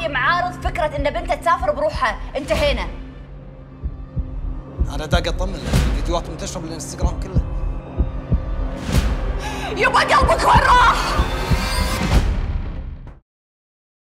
ابوي معارض فكره ان بنته تسافر بروحها، انتهينا. انا داق اطمن، الفيديوهات منتشره بالانستغرام كله. يبا قلبك وين راح؟